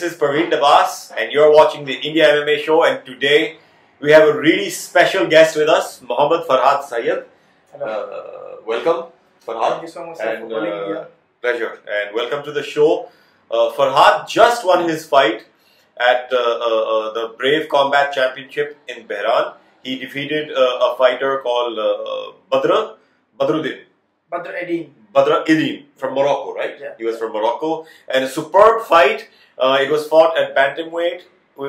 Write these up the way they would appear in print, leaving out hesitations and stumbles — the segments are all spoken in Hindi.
this is Praveen Dabas, and you're watching the India MMA show. And today we have a really special guest with us, Mohammad Farhad Syed. Welcome, Farhad. Thank you so much and, for calling me here. Pleasure, and welcome to the show. Farhad just won his fight at the Brave Combat Championship in Bahrain. He defeated a fighter called Badruddin. Badr Eddin from Morocco, right? Yeah. He was from Morocco. And a superb fight. It was fought at bantamweight.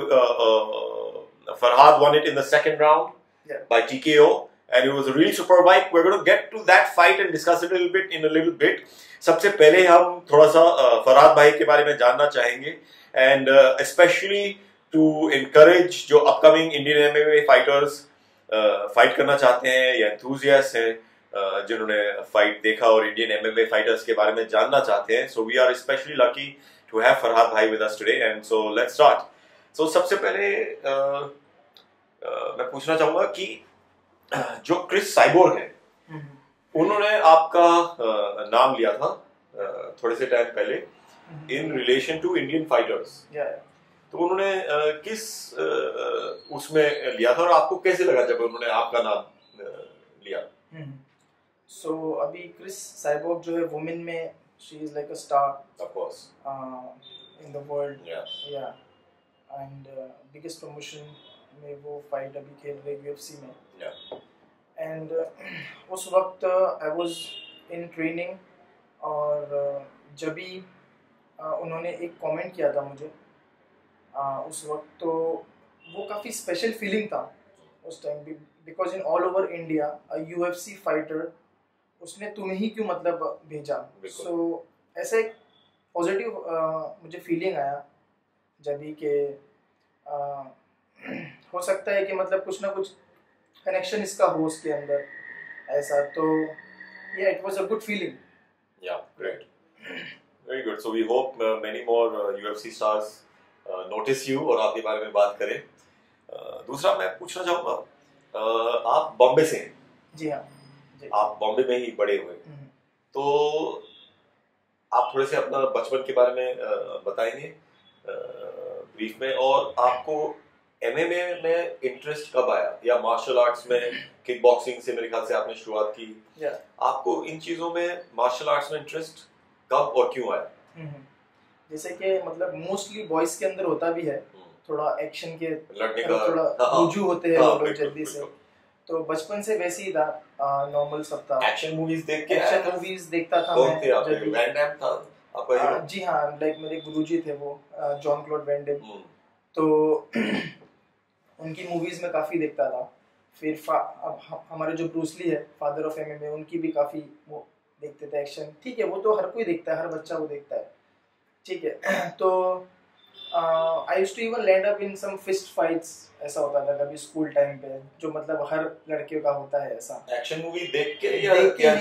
Farhad won it in the second round by TKO. And it was a really superb fight. We're going to get to that fight and discuss it a little bit in a little bit. सबसे पहले हम थोड़ा सा फरहाद भाई के बारे में जानना चाहेंगे. And especially to encourage जो upcoming Indian MMA fighters fight करना चाहते हैं या enthusiasts हैं जिन्होंने फाइट देखा और इंडियन एमएमए फाइटर्स के बारे में जानना चाहते हैं. So we are specially lucky to have Farhad bhai with us today. And so let's start. So सबसे पहले मैं पूछना चाहूंगा कि जो क्रिस साइबोर्ग है उन्होंने आपका नाम लिया था थोड़े से टाइम पहले in relation to Indian fighters. तो उन्होंने किस उसमें लिया था और आपको कैसे लगा जब उन्होंने आपका नाम लिया? So अभी क्रिस साइबोर्ग जो है वुमेन में she is like a star Of course. In the world. Yeah. And biggest promotion में वो फाइट अभी खेल रही UFC में. Yeah. And उस वक्त I was in training और जब भी उन्होंने एक कमेंट किया था मुझे उस वक्त तो वो काफ़ी स्पेशल फीलिंग था उस टाइम भी because in all over India UFC fighter उसने तुम्हें ही क्यों मतलब भेजा. सो ऐसा एक पॉजिटिव मुझे फीलिंग आया जब भी कि हो सकता है कि मतलब कुछ ना कुछ कनेक्शन इसका हो उसके अंदर ऐसा. तो yeah, it was a good feeling. Yeah, great. Very good. So we hope many more UFC stars notice you और आपके बारे में बात करें. दूसरा मैं पूछना चाहूँगा आप बॉम्बे से हैं. जी हाँ. आप बॉम्बे में ही बड़े हुए. तो आप थोड़े से अपना बचपन के बारे में बताएंगे ब्रीफ में. और आपको एमएमए में इंटरेस्ट कब आया या मार्शल आर्ट्स में किक बॉक्सिंग से मेरे ख्याल से आपने शुरुआत की. आपको इन चीजों में मार्शल आर्ट्स में इंटरेस्ट कब और क्यों आया? जैसे कि मतलब मोस्टली बॉयज के अंदर होता भी है थोड़ा एक्शन के लड़ने का थोड़ा रुझान होते हैं लोग जल्दी से. तो बचपन से वैसे ही था नॉर्मल सब था. एक्शन मूवीज देख के एक्शन मूवीज देखता था मैं जल्दी. वैन डैम था आपका हीरो? जी हाँ, लाइक मेरे गुरुजी थे वो जॉन क्लॉड वैन डैम. तो उनकी मूवीज में काफी देखता था. फिर अब हमारे जो ब्रूस ली है फादर ऑफ एमएमए उनकी भी काफी वो देखते थे एक्शन. ठीक है, वो तो हर कोई देखता है, हर बच्चा वो देखता है. ठीक है. तो I used to even land up in some fist fights. ऐसा होता था कभी स्कूल टाइम पे जो मतलब हर लड़के का होता है ऐसा. एक्शन मूवी देख के या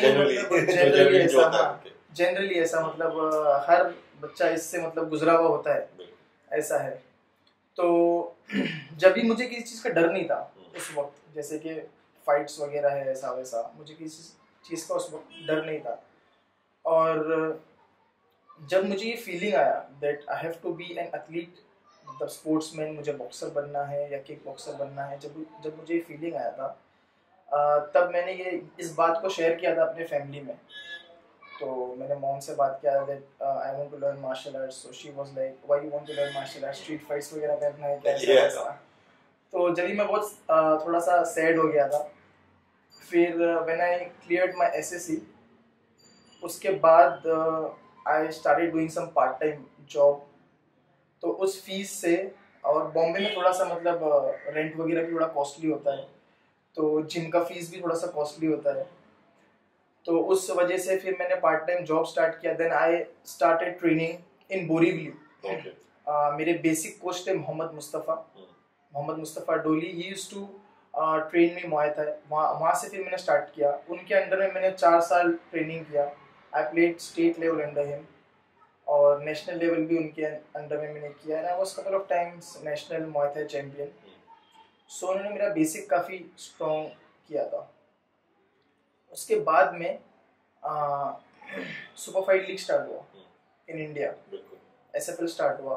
जनरली ऐसा मतलब हर बच्चा इससे मतलब गुजरा हुआ होता है ऐसा है. तो जब भी मुझे किसी चीज़ का डर नहीं था उस वक्त, जैसे कि फाइट्स वगैरह है ऐसा वैसा, मुझे किसी चीज़ का उस वक्त डर नहीं था. और जब मुझे ये फीलिंग आया that I have to be an athlete, मतलब स्पोर्ट्समैन, मुझे बॉक्सर बनना है या किक बॉक्सर बनना है, जब मुझे ये फीलिंग आया था तब मैंने ये इस बात को शेयर किया था अपने फैमिली में. तो मैंने मॉम से बात किया that I want to learn martial arts. So she was like why you want to learn martial arts, street fights वगैरह करना है क्या ऐसा. तो जब भी मैं बहुत थोड़ा सा सैड हो गया था. फिर when I cleared my SSC उसके बाद I started doing some part time job. तो उस फीस से, और बॉम्बे में थोड़ा सा मतलब रेंट वगैरह भी थोड़ा कॉस्टली होता है, तो जिम का फीस भी थोड़ा सा कॉस्टली होता है. तो उस वजह से फिर मैंने पार्ट टाइम जॉब स्टार्ट किया. Then I started training in Borivali. मेरे बेसिक कोच थे Mohammed Mustafa Doli. He used to train me Muay Thai. वहाँ से फिर मैंने स्टार्ट किया. उनके अंडर में मैंने 4 साल ट्रेनिंग किया. I played state level under him और नेशनल लेवल भी उनके अंडर में मैंने किया. And I was couple of times national Muay Thai champion. So उन्होंने मेरा बेसिक काफ़ी स्ट्रॉन्ग किया था. उसके बाद में सुपर फाइट लीग स्टार्ट हुआ इन इंडिया. SFL स्टार्ट हुआ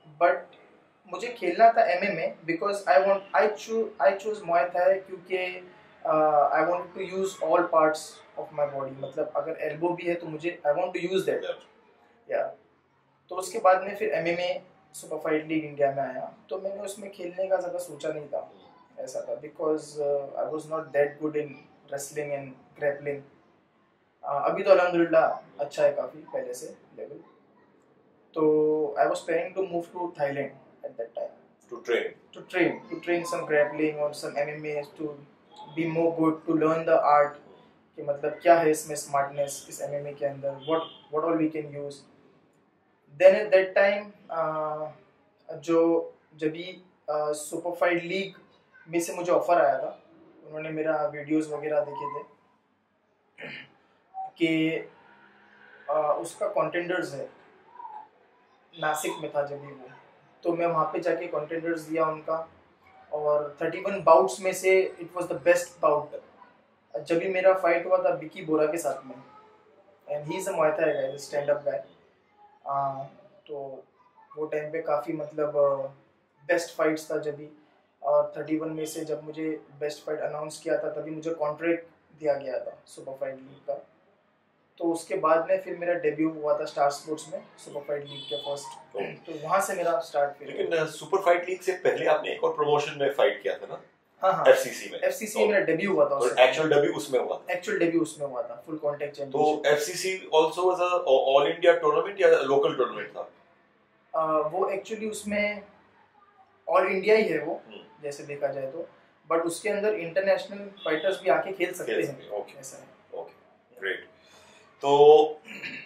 बट मुझे खेलना था MMA because I choose Muay Thai क्योंकि I want to use all parts of my body, मतलब अगर एल्बो भी है तो मुझे I want to use that या। तो उसके बाद में फिर MMA super fight league India में आया, तो मैंने उसमें खेलने का ज़्यादा सोचा नहीं था, ऐसा था because I was not that good in wrestling and grappling. अभी तो अल्हम्दुलिल्लाह अच्छा है काफ़ी पहले से लेवल। तो I was planning to move to Thailand at that time to train some grappling or some MMA to be more good, to learn the art कि मतलब क्या है इसमें स्मार्टनेस इस MMA के अंदर, what all we can use. Then at that time जो जब भी सुपर फाइट लीग में से मुझे ऑफर आया था, उन्होंने मेरा वीडियोस वगैरह देखे थे कि उसका कॉन्टेंडर्स है नासिक में था जब भी वो, तो मैं वहाँ पे जाके कॉन्टेंडर्स दिया उनका, और 31 बाउट्स में से it was the best bout. जब भी मेरा फाइट हुआ था विकी बोरा के साथ में, and he is a Muay Thai guy, stand up guy. तो वो टाइम पे काफ़ी मतलब बेस्ट फाइट्स था जब भी, और 31 में से जब मुझे बेस्ट फाइट अनाउंस किया था तभी मुझे कॉन्ट्रैक्ट दिया गया था सुपर फाइट लीग का। तो उसके बाद में फिर मेरा डेब्यू हुआ था स्टार स्पोर्ट्स में सुपर फाइट लीग के फर्स्ट, तो वहाँ से मेरा स्टार्ट फिर। लेकिन सुपर फाइट लीग से पहले आपने एक और प्रमोशन में फाइट किया था ना? हाँ, FCC में मेरा डेब्यू हुआ था, और एक्चुअल डेब्यू उसमें हुआ था, फुल कांटेक्ट तो championship. FCC also was a all India tournament या लोकल टूर्नामेंट था? वो एक्चुअली उसमें ऑल इंडिया ही है वो, जैसे देखा जाए तो, बट उसके अंदर इंटरनेशनल फाइटर्स भी आके खेल सकते हैं। ओके, ऐसा है। Okay, great. तो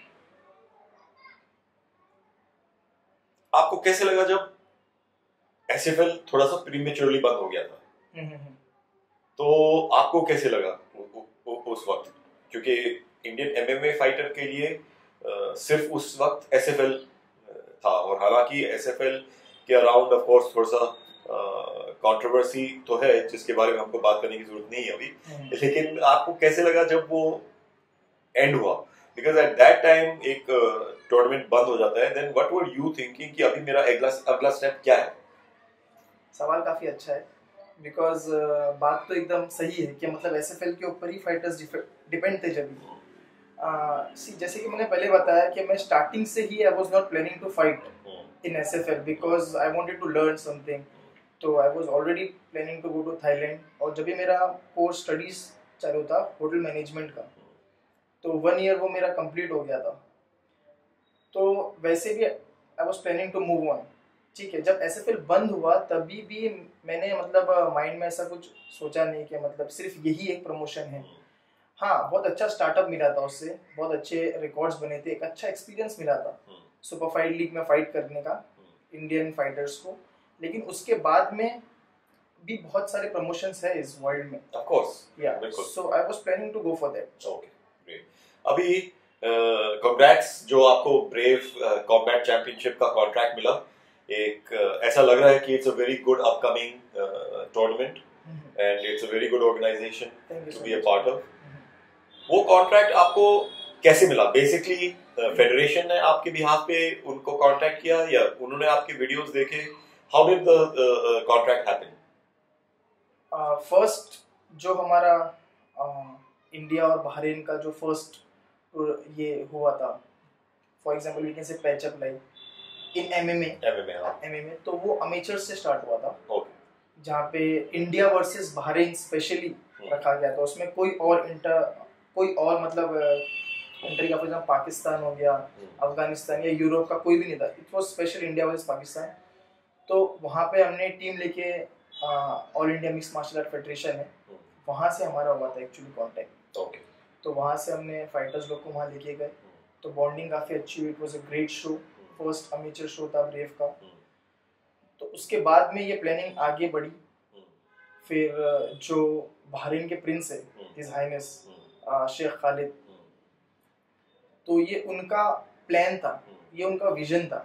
आपको कैसे लगा जब SFL थोड़ा सा प्रीमेच्योरली बंद हो गया था? तो आपको कैसे लगा उस वक्त? क्योंकि इंडियन MMA फाइटर के लिए सिर्फ उस वक्त SFL था, और हालांकि SFL के अराउंड ऑफ कोर्स थोड़ा सा कंट्रोवर्सी तो है जिसके बारे में हमको बात करने की जरूरत नहीं है अभी, लेकिन आपको कैसे लगा जब वो एंड हुआ? बिकॉज एट दैट टाइम एक टूर्नामेंट बंद हो जाता है, then what were you thinking कि अभी मेरा अगला स्टेप क्या है? सवाल काफी अच्छा है, बिकॉज बात तो एकदम सही है कि मतलब SFL के ऊपर ही फाइटर्स डिपेंड थे जब भी। जैसे कि मैंने पहले बताया कि मैं स्टार्टिंग से ही I was not planning to fight in SFL because I wanted to learn something. तो I was already planning to go to Thailand, और जब भी मेरा कोर्स स्टडीज चालू था होटल मैनेजमेंट का, तो 1 ईयर वो मेरा कंप्लीट हो गया था। तो वैसे भी I was planning to move on, ठीक है। जब SFL बंद हुआ तभी भी मैंने मतलब माइंड में ऐसा कुछ सोचा नहीं कि मतलब सिर्फ यही एक प्रमोशन है। हाँ, बहुत अच्छा स्टार्टअप मिला था उससे, बहुत अच्छे रिकॉर्ड्स बने थे, एक अच्छा एक्सपीरियंस मिला था सुपर फाइट लीग में फाइट करने का इंडियन फाइटर्स को। लेकिन उसके बाद में भी बहुत सारे प्रमोशंस है इस वर्ल्ड में, ऑफ कोर्स, या so I was planning to go for that. Okay, great. अभी कांग्रेट्स जो आपको ब्रेव कॉम्बैट चैंपियनशिप का कॉन्ट्रैक्ट मिला। एक ऐसा लग रहा है कि it's a very good upcoming tournament and it's a very good organisation to be a part of. वो कॉन्ट्रैक्ट आपको कैसे मिला? बेसिकली फेडरेशन ने आपके बिहाफ पे उनको कॉन्टैक्ट किया या उन्होंने आपके वीडियोस देखे? How did the contract happen? First जो हमारा इंडिया और बहरीन का जो फर्स्ट ये हुआ था, for example we can say patch up like in MMA, तो वो अमेचर से स्टार्ट हुआ था। ओके। जहाँ पे इंडिया वर्सेस बहरीन स्पेशली रखा गया था। उसमें कोई और मतलब कंट्री का, फॉर एग्जांपल पाकिस्तान हो गया, अफगानिस्तान या यूरोप का कोई भी नहीं था। It was special India versus Pakistan. तो वहाँ पे हमने टीम लेके all India mix martial art federation है, वहाँ से हमारा हुआ था एक्चुअली कॉन्टैक्ट। ओके। तो वहाँ से हमने फाइटर्स लोग को वहाँ लेके गए, तो बॉन्डिंग काफ़ी अच्छी हुई। It was a great show, first amateur show था ब्रेव का। तो उसके बाद में ये प्लानिंग आगे बढ़ी। फिर जो बहरीन के प्रिंस है हिज हाइनेस शेख खालिद, तो ये उनका प्लान था, ये उनका विजन था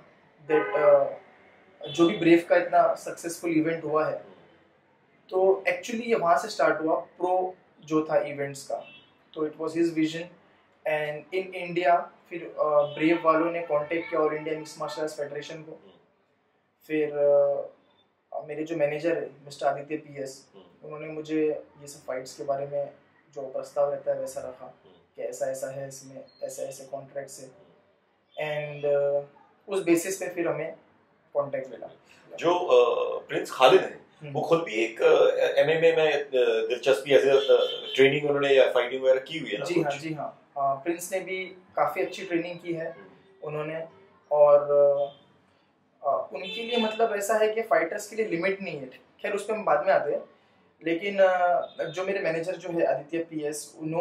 दैट जो भी ब्रेव का इतना सक्सेसफुल इवेंट हुआ है, तो एक्चुअली ये वहाँ से स्टार्ट हुआ प्रो जो था इवेंट्स का। तो it was his vision and in India फिर ब्रेव वालों ने कांटेक्ट किया all India mix martial arts federation को। फिर मेरे जो मैनेजर है मिस्टर आदित्य PS, उन्होंने मुझे ये सब फाइट्स के बारे में जो प्रस्ताव रहता है वैसा रखा कि ऐसा ऐसा है इसमें, ऐसे ऐसे कॉन्ट्रैक्ट्स है, एंड उस बेसिस पे फिर हमें कॉन्टैक्ट मिला। जो प्रिंस खालिद है वो खुद भी एक MMA में दिलचस्पी एज ट्रेनिंग उन्होंने या फाइटिंग वगैरह की हुई है ना? जी हाँ, प्रिंस ने भी काफ़ी अच्छी ट्रेनिंग की है उन्होंने, और उनके लिए मतलब ऐसा है कि फाइटर्स के लिए लिमिट नहीं है, खैर उस पर हम बाद में आते हैं, लेकिन जो मेरे मैनेजर जो है आदित्य PS,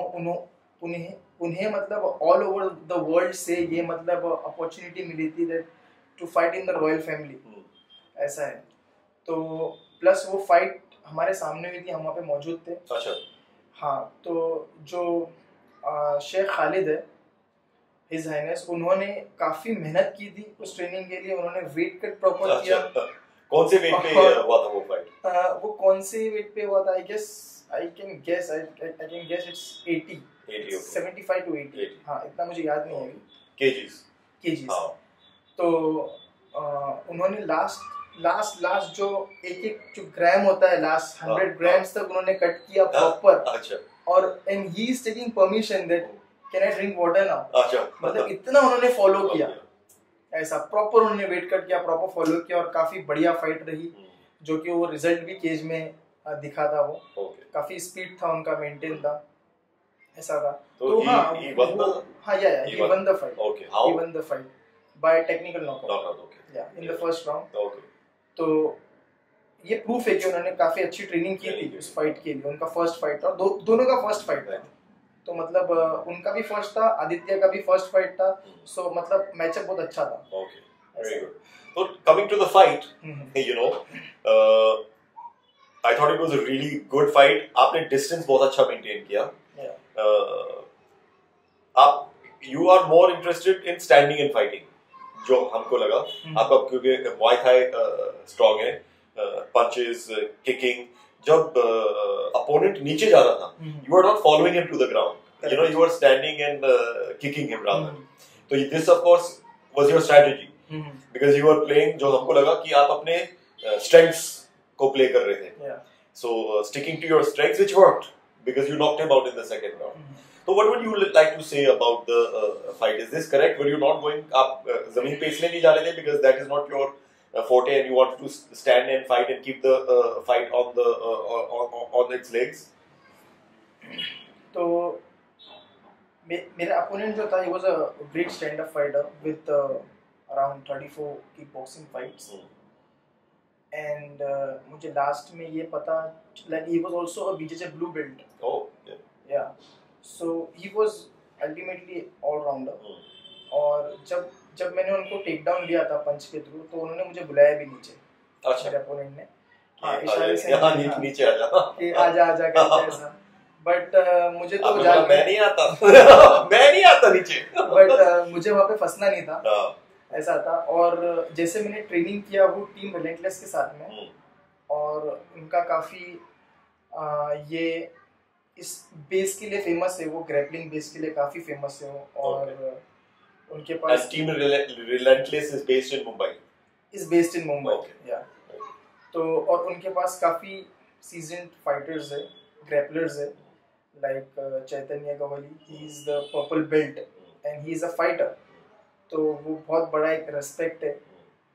उन्हें मतलब ऑल ओवर द वर्ल्ड से ये मतलब अपॉर्चुनिटी मिली थी that to fight in the royal family, ऐसा है। तो प्लस वो फाइट हमारे सामने हुई थी, हम वहाँ पे मौजूद थे। अच्छा। हाँ, तो जो शेख खालिद है हिज हाइनेस, उन्होंने काफी मेहनत की थी उस ट्रेनिंग के लिए, उन्होंने वेट कट प्रॉपर किया। कौन से वेट पे हुआ था वो फाइट? वो कौन से वेट पे हुआ था? I can guess it's 80 75 to 80। हाँ, इतना मुझे याद नहीं है अभी। केजीज। तो उन्होंने लास्ट जो एक जो ग्राम होता है, लास्ट 100 ग्राम्स तक उन्होंने कट किया प्रॉपर। अच्छा। और and he is taking permission that can I drink water now. अच्छा। मतलब इतना उन्होंने फॉलो किया, ऐसा प्रॉपर उन्होंने वेट कट किया, प्रॉपर फॉलो किया, और काफी बढ़िया फाइट रही, जो कि वो रिजल्ट भी केज में दिखा था। वो काफी स्पीड था उनका, मेंटेन था, ऐसा था। तो हाँ, he won the fight. Okay, how? He won the fight by technical knockout. Okay. Yeah, in the first round. Okay. तो ये प्रूफ है कि उन्होंने काफी अच्छी ट्रेनिंग की थी उस फाइट के लिए। उनका फर्स्ट फाइट था, दोनों का फर्स्ट फाइट था, तो मतलब उनका भी फर्स्ट था, आदित्य का भी फर्स्ट फाइट था, सो मतलब मैचअप बहुत अच्छा था। Okay, very good. So coming to the fight, you know, I thought it was a really good fight. आपने डिस्टेंस बहुत अच्छा मेंटेन किया। You are more interested in standing and fighting, जो हमको लगा। आपका क्योंकि मुआय थाई स्ट्रांग है, पंचेस, किकिंग, जब अपोनेंट नीचे जा रहा था, you are not following him to the ground. You know, you are standing and kicking him rather. So this of course was your strategy, because you were playing, जो हमको लगा कि आप अपने strengths को play कर रहे थे। So sticking to your strengths, which worked, because you knocked him out in the second round. So what would you like to say about the fight? Is this correct? Were you not going up ज़मीन पे इसलिए नहीं जा रहे थे because that is not your forte and you wanted to stand and fight and keep the fight on its legs? तो मेरा opponent जो था, he was a great stand-up fighter with around 34 kickboxing fights. And मुझे लास्ट में ये पता, like he was also a BJJ blue belt. Oh, yeah. So he was ultimately all rounder. और जब मैंने उनको टेक डाउन लिया था पंच के थ्रू, तो उन्होंने मुझे बुलाया भी नीचे। अच्छा। मेरे अपोनेंट ने इशारे से नीचे आ जा कि आजा करके ऐसा, बट मुझे तो मैं नहीं आता नीचे, बट मुझे वहाँ पे फंसना नहीं था, ऐसा था। और जैसे मैंने ट्रेनिंग किया वो टीम रिलेंटलेस के साथ में, और उनका काफी ये इस बेस के लिए फेमस है, वो ग्रैपलिंग बेस के लिए काफी फेमस है वो। और उनके पास Team Relentless is based in Mumbai, या तो, और उनके पास काफी सीजन्ड फाइटर्स है, ग्रैपलर्स है, like Chaitanya Gawli, he is the purple belt and he is a fighter. तो वो बहुत बड़ा एक रेस्पेक्ट है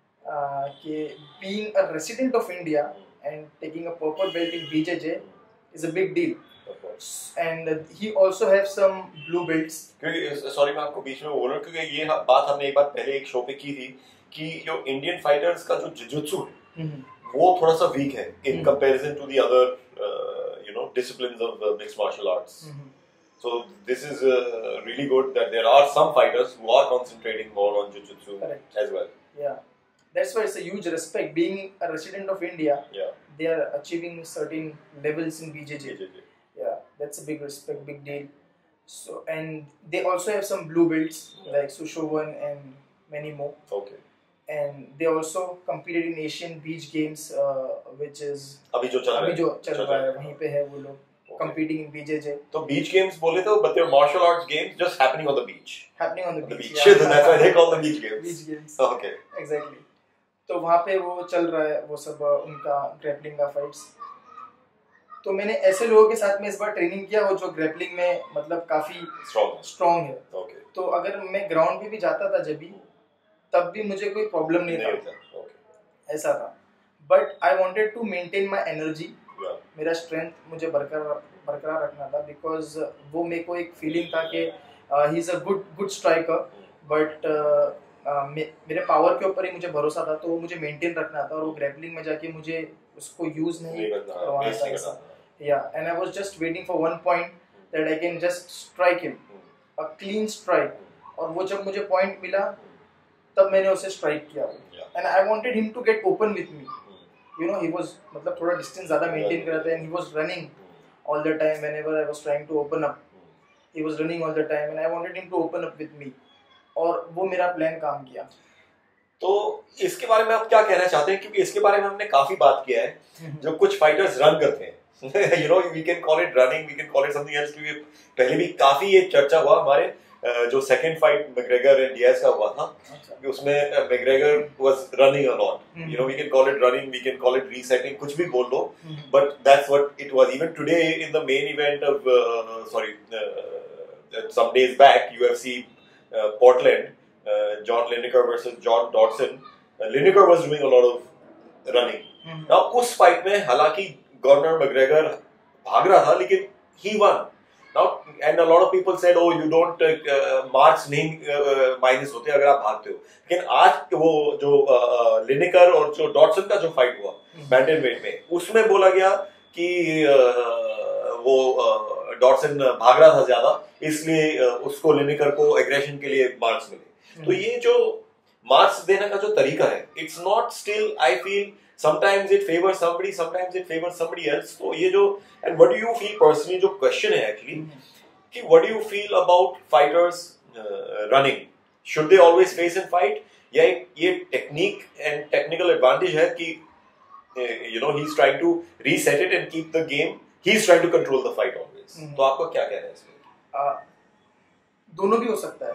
कि being a resident of India and taking a purple belt in BJJ is a big deal. And he also have some blue belts. क्योंकि सॉरी मैं आपको बीच में बोल रहा हूँ, क्योंकि ये बात हमने एक बार पहले एक शो पे की थी कि जो इंडियन फाइटर्स का जो जिजुत्सु है वो थोड़ा सा वीक है in comparison to the other disciplines of mixed martial arts. So this is really good that there are some fighters who are concentrating more on jiu-jitsu as well. Yeah, that's why it's a huge respect. Being a resident of India, they are achieving certain levels in BJJ. Yeah, that's a big respect, big deal. So, and they also have some blue belts like Sushovan and many more. Okay. And they also competed in Asian Beach Games, which is अभी जो चल रहा है वहीं पे है वो लोग competing in BJJ. तो beach games बोले तो, but they're martial arts games just happening on the beach. Happening on the beach. Yeah. That's why they call them beach games. Beach games. Okay. Exactly. तो वहाँ पे वो चल रहा है वो सब उनका ग्रैपलिंग का फाइट्स। तो मैंने ऐसे लोगों के साथ में इस बार ट्रेनिंग किया हो जो ग्रैपलिंग में मतलब काफी स्ट्रॉन्ग है। okay. तो अगर मैं ग्राउंड पे भी जाता था जब भी, तब भी मुझे कोई प्रॉब्लम नहीं था। okay. ऐसा था। But I wanted to maintain my energy, मेरा स्ट्रेंथ मुझे बरकरार रखना था, बिकॉज वो मेरे को एक फीलिंग था कि he is a good striker, but मेरे पावर के ऊपर ही मुझे भरोसा था, तो वो मुझे मेंटेन रखना था और वो ग्रैपलिंग में जाके मुझे उसको यूज नहीं करवाना था ऐसा। या and I was just waiting for one point that I can just strike him, a clean strike. और वो जब मुझे पॉइंट मिला तब मैंने उसे स्ट्राइक किया, and I wanted him to get open with me. You know, he was मतलब थोड़ा डिस्टेंस ज्यादा मेंटेन कर रहा था, and he was running all the time whenever I was trying to open up. He was running all the time and I wanted him to open up with me. और वो मेरा प्लान काम किया। तो इसके बारे में आप क्या कहना चाहते हैं, क्योंकि इसके बारे में हमने काफी बात किया है। जब कुछ फाइटर्स रन करते हैं, you know, we can call it running, we can call it something else, क्योंकि पहले भी काफी ये चर्चा हुआ हमारे जो second fight McGregor and Diaz का हुआ था, कि उसमें McGregor was running a lot. You know, we can call it running, we can call it resetting, कुछ भी बोल दो, but that's what it was. Even today in the main event of some days back, UFC Portland, John Lineker versus John Dodson, Lineker was doing a lot of running. Now उस फाइट में हालांकि कॉनर मैकग्रेगर भाग रहा था, लेकिन he won. Now, and a lot of people said, oh, you don't marks नहीं माइनस होते अगर आप भागते हो। लेकिन आज वो जो लिनेकर और जो डॉटसन का जो फाइट हुआ बैंटमवेट में, उसमें बोला गया कि वो डॉटसन भाग रहा था ज्यादा, इसलिए उसको लिनेकर को एग्रेशन के लिए मार्क्स मिले। तो ये जो मार्क्स देने का जो तरीका है, it's not still, I feel sometimes it favors somebody, sometimes it favors somebody else. तो ये जो, and what do you feel personally, जो question है actually, कि what do you feel about fighters running? Should they always face and fight? या ये technique and technical advantage है कि you know, he's trying to reset it and keep the game, he's trying to control the fight always. तो आपको क्या कहना है इसमें? दोनों भी हो सकता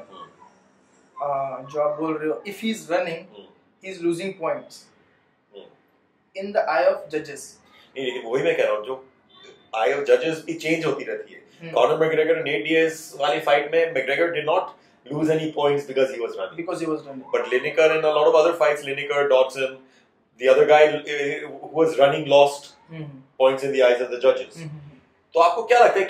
है। जो आप बोल रहे हो, if he's running, he's losing points in the eye of judges. नहीं, लेकिन वही मैं कह रहा हूँ, जो eye of judges भी चेंज होती रहती है। कॉनर मैकग्रेगर और नेट डियाज वाली फाइट में McGregor did not lose any points because he was running. But Lineker and a lot of other fights, Lineker, Dodson, the other guy who was running lost points in the eyes of the judges. तो आपको क्या लगता है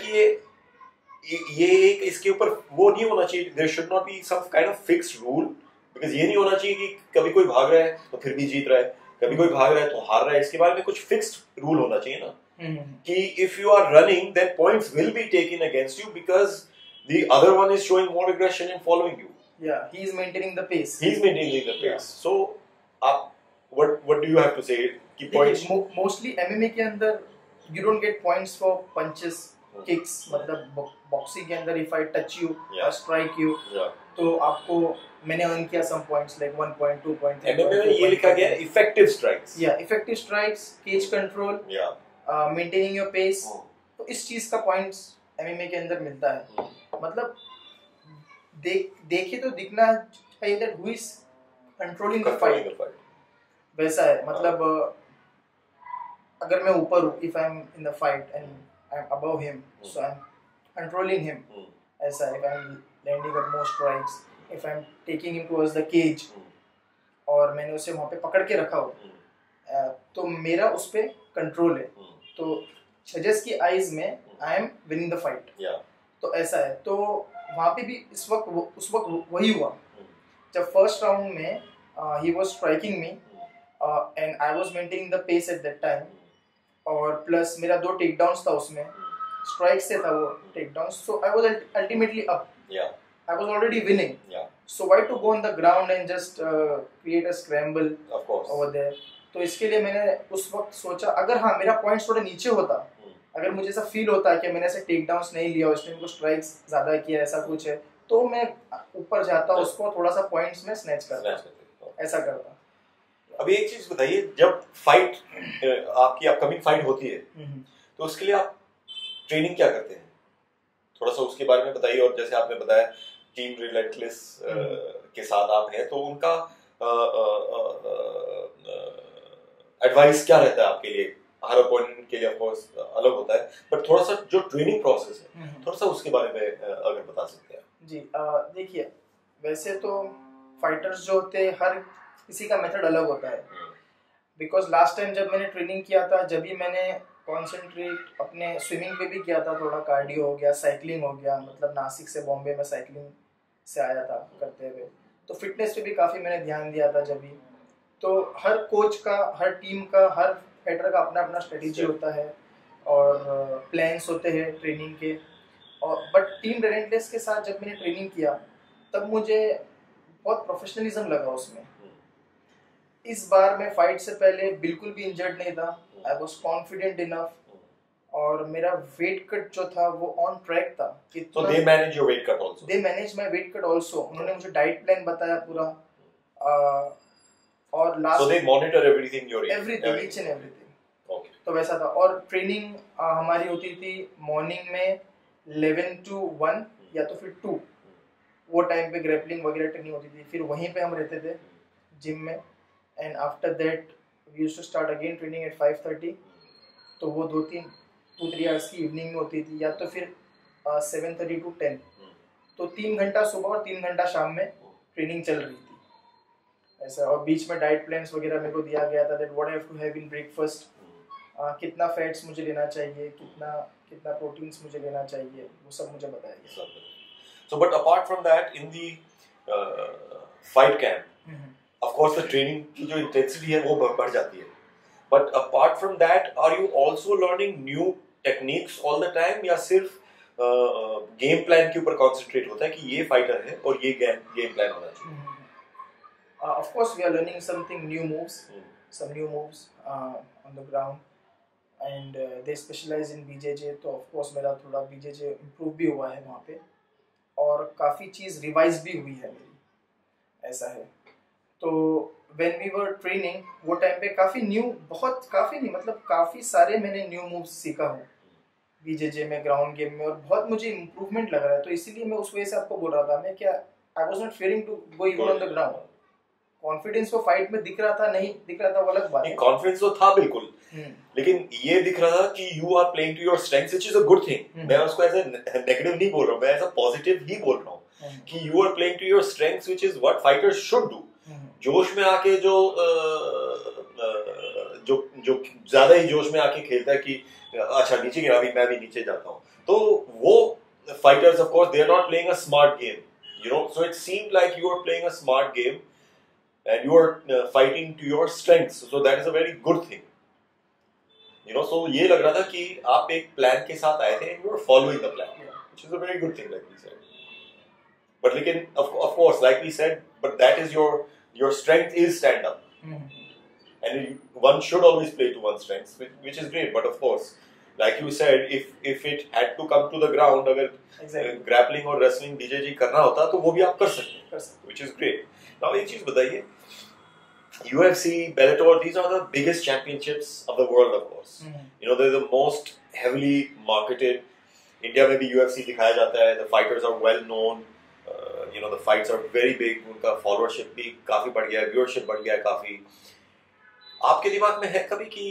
कि ये एक इसके ऊपर वो नहीं होना चाहिए, there should not be some kind of fixed rule, because ये नहीं होना चाहिए कि कभी कोई भाग रहा है तो फिर भी जीत रहा है, कभी कोई भाग रहा है तो हार रहा है। इसके बारे में कुछ फिक्स्ड रूल होना चाहिए ना, कि if you are running then points will be taken against you because the other one is showing more aggression and following you. या he is maintaining the pace, so आप what do you have to say कि पॉइंट्स मोस्टली एमएमए के अंदर you don't get points for punches, kicks. मतलब बॉक्सिंग के अंदर इफ आई टच यू और स्ट्राइक यू, तो आपको मैंने अर्न किया some points like 1 point, 2 point. MMA में ये लिखा गया है इफेक्टिव स्ट्राइक्स। या effective strikes, cage control, maintaining your pace. तो इस चीज का पॉइंट्स एमएमए के अंदर मिलता है। मतलब देखे तो दिखना चाहिए that who is controlling the fight, वैसा है। मतलब अगर मैं ऊपर हूँ, if I am in the fight and I am above him, so I am controlling him, ऐसा है। If I am landing at more strikes, if I'm taking him towards the cage और मैंने उसे वहाँ पे पकड़ के रखा हो, तो मेरा उस पे कंट्रोल है, तो जजेस की आईज में I am winning the fight. तो ऐसा है। तो वहाँ पे भी उस वक्त वही हुआ। जब फर्स्ट राउंड में he was striking me and I was maintaining the pace at that time, और प्लस मेरा 2 टेकडाउन्स था उसमें, स्ट्राइक से था वो takedowns, so I was ultimately up. I was already winning. So why to go on the ground and just create a scramble over there? तो इसके लिए मैंने उस वक्त सोचा, अगर हाँ मेरा पॉइंट्स थोड़ा नीचे होता, अगर मुझे ऐसा फील होता कि मैंने ऐसे टेक डाउन्स नहीं लिया, उस टाइम को स्ट्राइक्स ज्यादा किया, ऐसा कुछ है, तो मैं ऊपर जाता, उसको थोड़ा सा पॉइंट्स में स्नैच करता, ऐसा करता। अभी एक चीज बताइए, जब फाइट आपकी अपकमिंग फाइट होती है, तो उसके लिए आप ट्रेनिंग क्या करते हैं, थोड़ा सा उसके बारे में बताइए। और जैसे आपने बताया टीम रिलेंटलेस के साथ आप हैं, तो उनका एडवाइस क्या रहता है आपके लिए? हर अपोनेंट के लिए ऑफ कोर्स अलग होता है, बट थोड़ा सा जो ट्रेनिंग प्रोसेस है थोड़ा सा उसके बारे में अगर बता सकते हैं। जी देखिए, वैसे तो फाइटर्स जो होते हैं हर किसी का मेथड अलग होता है। बिकॉज लास्ट टाइम जब मैंने ट्रेनिंग किया था, जब भी मैंने कॉन्सेंट्रेट अपने स्विमिंग पे भी किया था, थोड़ा कार्डियो हो गया, साइकिलिंग हो गया, मतलब नासिक से बॉम्बे में साइकिलिंग से आया था करते हुए, तो फिटनेस पे भी काफ़ी मैंने ध्यान दिया था जब भी। तो हर कोच का, हर टीम का, हर फाइटर का अपना अपना स्ट्रेटेजी होता है और प्लान्स होते हैं ट्रेनिंग के। और बट टीम रेलेंटलेस के साथ जब मैंने ट्रेनिंग किया तब मुझे बहुत प्रोफेशनलिज्म लगा उसमें। इस बार मैं फाइट से पहले बिल्कुल भी इंजर्ड नहीं था, आई वॉज कॉन्फिडेंट इनफ, और मेरा वेट कट जो था वो ऑन ट्रैक था। So they manage your weight cut also? They manage my weight cut also. उन्होंने मुझे डाइट प्लान बताया पूरा, और last So they monitor everything you're eating? Everything, each and everything. Okay. तो वैसा था। और ट्रेनिंग हमारी होती थी मॉर्निंग में 11 to 1 या तो फिर 2, वो टाइम पे ग्रैपलिंग वगैरह ट्रेनिंग होती थी। फिर वहीं पे हम रहते थे जिम में, and after that we used to start again training at 5:30। तो वो 2-3 आवर्स की इवनिंग में होती थी, या तो फिर 7:30 to 10। तो 3 घंटा सुबह और 3 घंटा शाम में ट्रेनिंग चल रही थी ऐसा। और बीच में डाइट प्लान्स वगैरह मेरे को दिया गया था, that what I have to have in breakfast, कितना फैट्स मुझे लेना चाहिए, कितना प्रोटीन्स मुझे लेना चाहिए, वो सब मुझे बताया गया। So but apart from that, in the fight camp, of course the training की जो intensity है वो बढ़ जाती है, but apart from that, are you also learning new techniques all the time, या सिर्फ गेम प्लान के ऊपर concentrate होता है कि ये फाइटर है और ये गेम प्लान होना चाहिए? Of course we are learning something new moves, some new moves on the ground, and they specialize in BJJ, तो of course मेरा थोड़ा BJJ improve भी हुआ है वहाँ पे, और काफ़ी चीज़ रिवाइज भी हुई है मेरी, ऐसा है। तो when we were training वो टाइम पे काफ़ी नहीं, मतलब काफ़ी सारे मैंने न्यू मूव्स सीखा हूँ BJJ में, ग्राउंड गेम में, और बहुत मुझे इम्प्रूवमेंट लग रहा है। तो इसीलिए मैं उस वजह से आपको बोल रहा था, मैं क्या I was not fearing to go even on the ground. Confidence वो फाइट में दिख रहा था, नहीं दिख रहा था वो अलग बात है। कॉन्फिडेंस तो था बिल्कुल, लेकिन ये दिख रहा था कि you are playing to your strengths, which is a good thing. मैं उसको एज अ नेगेटिव नहीं बोल रहा हूँ, मैं एज अ पॉजिटिव ही बोल रहा हूँ कि you are playing to your strengths, which is what fighters should do. जोश में आके जो ज्यादा ही जोश में आके खेलता है कि अच्छा नीचे गिरा, अभी मैं भी नीचे जाता हूँ, तो वो fighters of course they are not playing a smart game, you know. So it seemed like you are playing a smart game and you are fighting to your strengths, so that is a very good thing, you know. So ये लग रहा था कि आप एक प्लान के साथ आए थे and you are following the plan, which is a very good thing, like we said. But लेकिन of course, like we said, but that is your strength is stand up, and one should always play to one's strengths, which is great. But of course, like you said, if it had to come to the ground, अगर grappling और wrestling BJJ करना होता तो वो भी आप कर सकते हैं, which is great. Now एक चीज बताइए, UFC, Bellator, these are the biggest championships of the world, of course. You know, they're the most heavily marketed. India में भी UFC दिखाया जाता है. The fighters are well known. You know, the fights are very big. उनका followership भी काफी बढ़ गया है, viewership बढ़ गया है काफी. आपके दिमाग में है कभी कि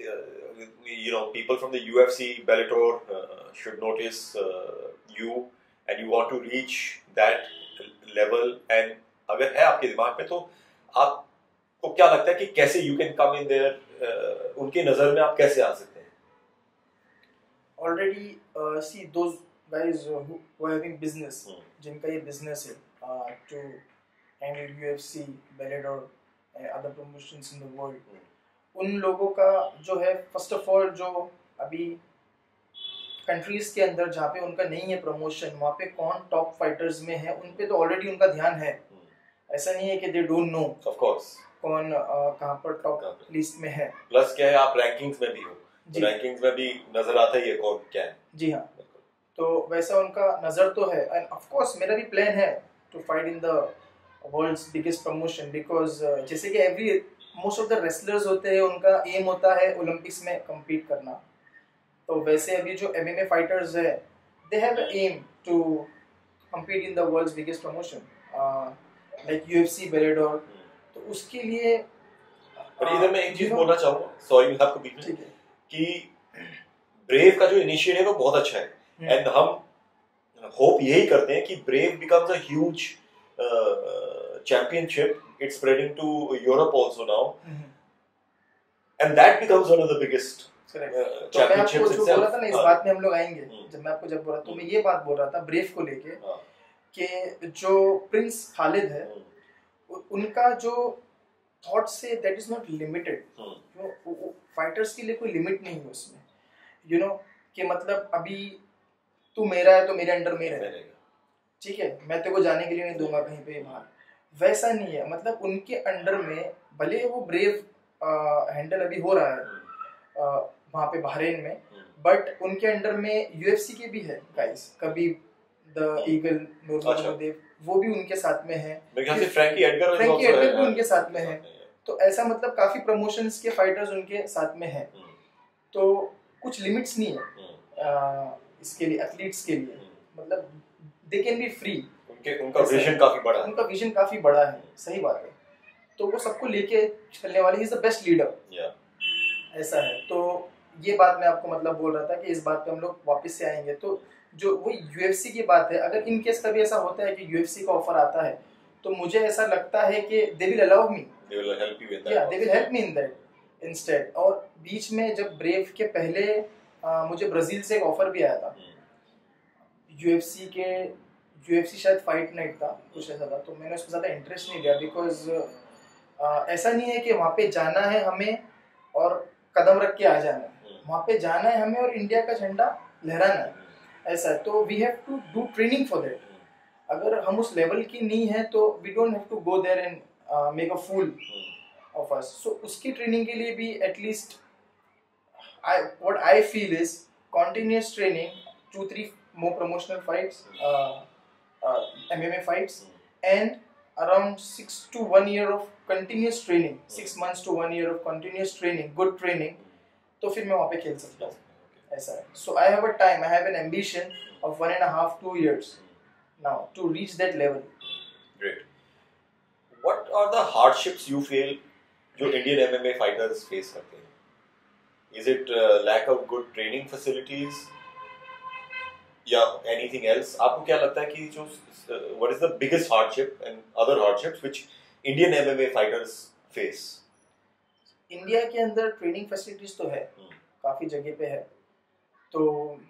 you know, people from the UFC, Bellator should notice you and you want to reach that level, and अगर है आपके दिमाग में तो आपको क्या लगता है कि कैसे you can come in there, उनके नजर में आप कैसे आ सकते हैं? Already see those guys who are having business, जिनका ये business है to handle UFC, Bellator and other promotions in the world, उन लोगों का जो है first of all जो अभी कंट्रीज के अंदर जहाँ पे उनका नहीं है प्रमोशन, वहाँ पे कौन टॉप फाइटर्स में है, उन पे तो ऑलरेडी उनका ध्यान है। ऐसा नहीं है कि they don't know of course कौन कहाँ पर टॉप लिस्ट में है। प्लस क्या है, आप रैंकिंग्स में भी हो, रैंकिंग्स में भी नजर आता है ये कौन क्या है। जी हाँ, तो वैसा उनका नजर तो है, एंड ऑफ कोर्स मेरा भी प्लान है to fight in the world's biggest promotion, because जैसे कि मोस्ट ऑफ द रेसलर्स होते हैं उनका एम होता है ओलंपिक्स में कम्पीट करना, तो वैसे अभी जो MMA फाइटर्स है they have aim to compete in the world's biggest promotion, like UFC, Bellator, तो उसके लिए पर इधर मैं एक चीज बोलना चाहूंगा, सॉरी मैं आपको बीच में, ठीक है, कि ब्रेव का जो इनिशिएटिव है वो बहुत अच्छा है एंड हम होप यही करते हैं कि Brave becomes a huge championship. It's spreading to Europe also now, and that becomes one of the biggest तो मैं आपको जो बोल रहा था ना, इस बात में हम लोग आएंगे। जब मैं आपको जब बोल रहा तो मैं ये बात बोल रहा था ब्रेव को लेके कि जो प्रिंस खालिद है उनका जो थॉट्स है that is not limited. Fighters के लिए कोई लिमिट नहीं है उसमें, यू नो, कि मतलब अभी तू मेरा है तो मेरे अंडर में रहेगा, ठीक है, मैं तेरे को जाने के लिए नहीं दूंगा कहीं पे बाहर, वैसा नहीं है। मतलब उनके अंडर में भले वो ब्रेव हैंडल अभी हो रहा है वहाँ पे बहरीन में, बट उनके अंडर में यूएफसी के भी है गाइस, कभी द ईगल नूरमदेव वो भी उनके साथ में है, फ्रैंकी एडगर भी उनके साथ में है। तो ऐसा मतलब काफी प्रमोशंस के फाइटर्स उनके साथ में हैं, तो कुछ लिमिट्स नहीं है इसके लिए, एथलीट्स के लिए, मतलब दे कैन बी फ्री। उनका विजन काफी बड़ा है, उनका विजन काफी बड़ा है, सही बात है। तो वो सबको लेके चलने वाले, he is the best leader, ऐसा है। तो ये बात मैं आपको मतलब बोल रहा था कि इस बात पे हम लोग वापस से आएंगे। तो जो वो यूएफसी की बात है, अगर इन केस कभी ऐसा होता है कि यूएफसी का ऑफर आता है तो मुझे ऐसा लगता है कि they will allow me, they will help you with that, they will help me in that instead. और बीच में जब ब्रेव के पहले मुझे ब्राजील से एक ऑफर भी आया था यूएफसी शायद फाइट नाइट था, कुछ ऐसा था, तो मैंने उसमें ज़्यादा इंटरेस्ट नहीं लिया बिकॉज ऐसा नहीं है कि वहाँ पे जाना है हमें और कदम रख के आ जाना है, वहाँ पे जाना है हमें और इंडिया का झंडा लहराना है, ऐसा है। तो we have to do training for that. अगर हम उस लेवल की नहीं है तो we don't have to go there and make a fool of us. So उसकी ट्रेनिंग के लिए भी at least what I feel is continuous training, 2-3 more promotional fights, MMA fights, and around 6 to 1 year of continuous training, 6 months to 1 year of continuous training, good training, तो फिर मैं वहाँ पे खेल सकता हूँ, ऐसा है। So I have a time, I have an ambition of 1.5-2 years now to reach that level. Great. What are the hardships you feel जो Indian MMA fighters face करते हैं? Is it lack of good training facilities या anything else? आपको क्या लगता है कि जो what is the biggest hardship and other hardships which Indian MMA fighters face? India के अंदर ट्रेनिंग फैसिलिटीज तो है, काफी जगह पे है, तो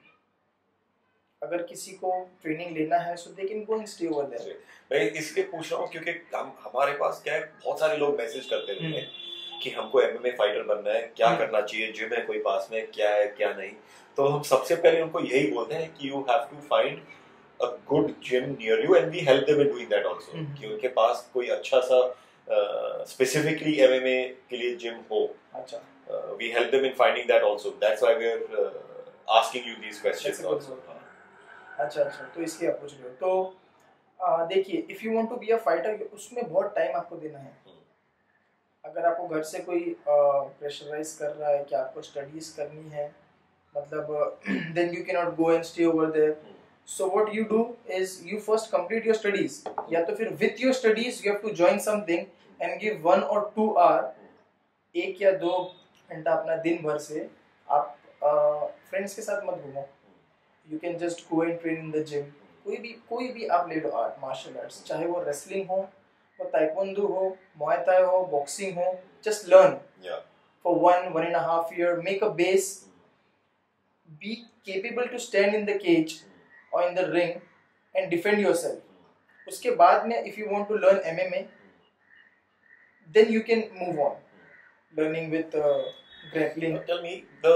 अगर किसी को ट्रेनिंग लेना है so they can go and stay over there. मैं इसलिए पूछ रहा हूँ क्योंकि हमारे पास क्या है, बहुत सारे लोग मैसेज करते रहते हैं कि हमको एमएमए फाइटर बनना है, क्या करना चाहिए, जिम है कोई पास में, क्या है क्या नहीं। तो हम सबसे पहले उनको यही बोलते हैं कि you have to find a good gym near you and we help them in doing that also, कि उनके पास कोई अच्छा सा स्पेसिफिकली एमएमए के लिए जिम हो। अच्छा, we help them in finding that also, that's why we are asking you these questions also. अच्छा, तो इसलिए आप पूछ रहे हो। तो देखिए, if you want to be a fighter उसमें बहुत टाइम आपको देना है। अगर आपको घर से कोई प्रेशराइज कर रहा है कि आपको स्टडीज करनी है, मतलब then you can not go and stay over there. So what you do is you first complete your studies, या तो फिर with your studies you have to join something and give 1 or 2 hour, 1 या 2 घंटा अपना दिन भर से आप फ्रेंड्स के साथ मत घूमो। You can just go and train in the gym. कोई भी आप ले लो आर्ट, मार्शल आर्ट्स, चाहे वो रेसलिंग हो, वो ताइक्वांडो हो, मुay thai हो, बॉक्सिंग हो, just learn for 1.5 year, make a base, be capable to stand in the cage or in the ring and defend yourself. उसके बाद में if you want to learn MMA, then you can move on learning with grappling. Tell me, the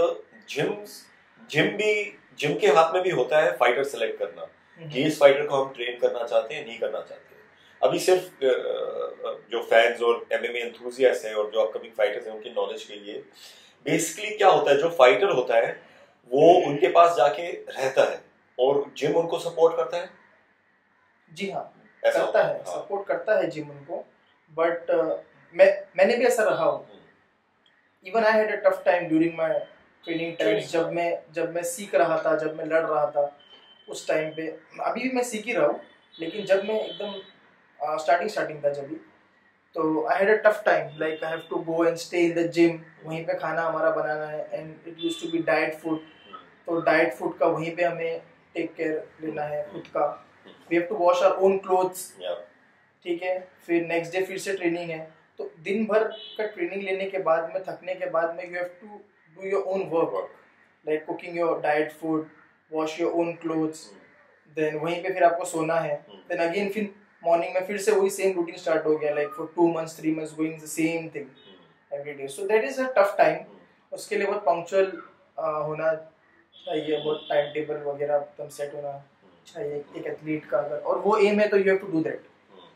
gym के हाथ में भी होता है फाइटर सेलेक्ट करना कि इस फाइटर को हम ट्रेन करना चाहते हैं, नहीं करना चाहते। अभी सिर्फ जो फैंस और एमएमए एंथुसियास्ट हैं और जो अपकमिंग फाइटर्स हैं उनकी नॉलेज के लिए, बेसिकली क्या होता है, जो फाइटर होता है वो उनके पास जाके रहता है और जिम उनको सपोर्ट करता है। जी हाँ, करता है, सपोर्ट करता है जिम उनको, बट मैंने भी ऐसा रहा हूँ। Even I had a tough time during my training times, जब मैं सीख रहा था, जब मैं लड़ रहा था उस टाइम पे। अभी भी मैं सीख ही रहा हूँ, लेकिन जब मैं एकदम स्टार्टिंग था जब भी, तो I had a tough time, like I have to go and stay in the gym, वहीं पे खाना हमारा बनाना है, and it used to be diet food. तो डाइट फूड का वहीं पे हमें टेक केयर लेना है खुद का। We have to wash our own clothes, ठीक है। फिर नेक्स्ट डे फिर से ट्रेनिंग है, तो दिन भर का ट्रेनिंग लेने के बाद में, थकने के बाद में, you have to do your own work, like cooking your diet food, wash your own clothes, then वहीं पे फिर आपको सोना है। देन अगेन फिर मॉर्निंग में फिर से वही सेम रूटीन स्टार्ट हो गया, like for 2 months 3 months going the same thing every day. So that is a tough time. उसके लिए बहुत पंक्चुअल होना चाहिए, बहुत टाइम टेबल वगैरह एकदम सेट होना चाहिए एक एथलीट का, अगर और वो एम है तो you have to do that.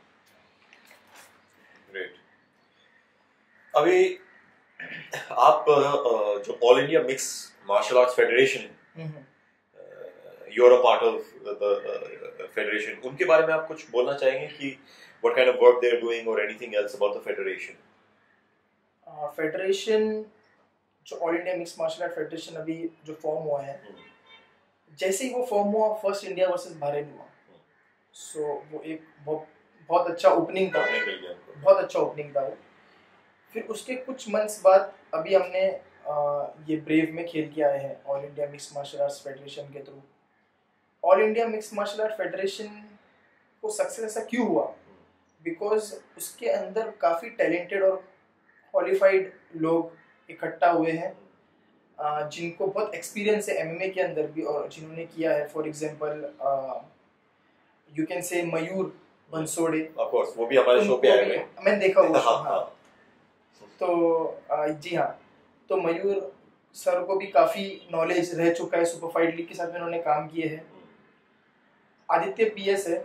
Great. अभी आप जो all India mix martial arts federation, you are a part of the federation, उनके बारे में आप कुछ बोलना चाहेंगे कि what kind of work they are doing और anything else about the federation? Federation जो all India mix martial art federation अभी जो फॉर्म हुआ है, जैसे ही वो फॉर्म हुआ, फर्स्ट इंडिया वर्सेस बहरीन हुआ, सो वो एक बहुत अच्छा ओपनिंग था, बहुत अच्छा ओपनिंग था वो। फिर उसके कुछ मंथ्स बाद अभी हमने ये ब्रेव में खेल के आए हैं all India mix martial arts federation के through. All India mix martial art federation को सक्सेस ऐसा क्यों हुआ? बिकॉज उसके अंदर काफ़ी टैलेंटेड और क्वालिफाइड लोग इकट्ठा हुए हैं, जिनको बहुत एक्सपीरियंस है एमएमए के अंदर भी, और जिन्होंने किया है। For example you can say Mayur Bansode, of course वो भी हमारे शो पे आए हैं, मैंने देखा वो शो। हाँ। तो जी हाँ, तो मयूर सर को भी काफ़ी नॉलेज रह चुका है, सुपर फाइट लीग के साथ में उन्होंने काम किए हैं। आदित्य पीएस है,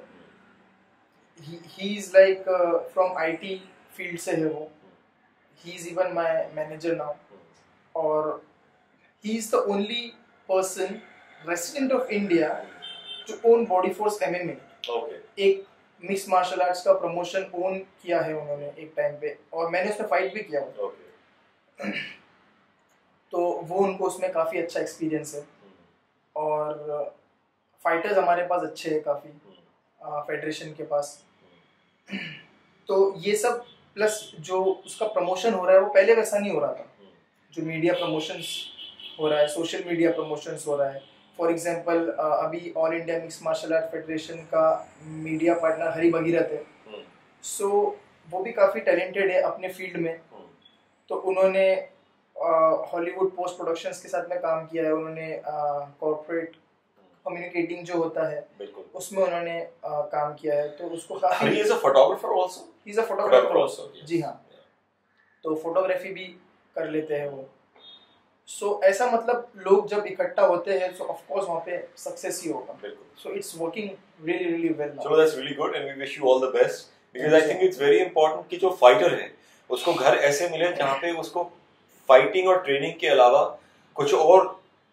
he is like from IT field से है वो, he is even my manager now, और he is the only person resident of India to own Body Force MMA. एक मिक्स मार्शल आर्ट्स का प्रमोशन ओन किया है उन्होंने एक टाइम पे, और मैंने उसमें फाइट भी किया हुआ। तो वो उनको उसमें काफ़ी अच्छा एक्सपीरियंस है, और फाइटर्स हमारे पास अच्छे हैं काफ़ी फेडरेशन के पास। तो ये सब प्लस जो उसका प्रमोशन हो रहा है वो पहले वैसा नहीं हो रहा था। जो मीडिया प्रमोशंस हो रहा है, सोशल मीडिया प्रमोशंस हो रहा है। फॉर एग्जांपल अभी all India mix martial art federation का मीडिया पार्टनर हरी भगीरथ है, सो वो भी काफ़ी टैलेंटेड है अपने फील्ड में। तो उन्होंने हॉलीवुड पोस्ट प्रोडक्शंस के साथ में काम किया है, उन्होंने कॉर्पोरेट कम्युनिकेटिंग जो होता है उसमें उन्होंने काम किया है। तो उसको काफी he is a photographer also? he is a photographer also, yes. जी हाँ, तो फोटोग्राफी भी कर लेते हैं वो। सो ऐसा मतलब लोग जब इकट्ठा होते हैं सो ऑफ कोर्स वहाँ पे सक्सेस ही होगा। So it's working really really well now. So that's really good and we wish you all the best because I think it's very important कि जो फाइटर है उसको घर ऐसे मिले जहाँ पे उसको फाइटिंग और ट्रेनिंग के अलावा कुछ और